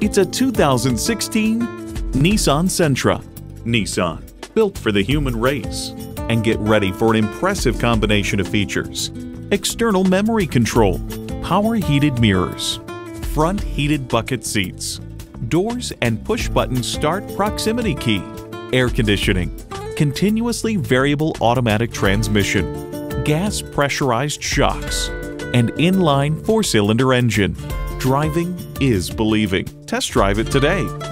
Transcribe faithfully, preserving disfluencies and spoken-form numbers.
It's a two thousand sixteen Nissan Sentra. Nissan, built for the human race. And get ready for an impressive combination of features: external memory control, power heated mirrors, front heated bucket seats, doors and push-button start proximity key, air conditioning, continuously variable automatic transmission, gas pressurized shocks, and inline four-cylinder engine. Driving is believing. Test drive it today.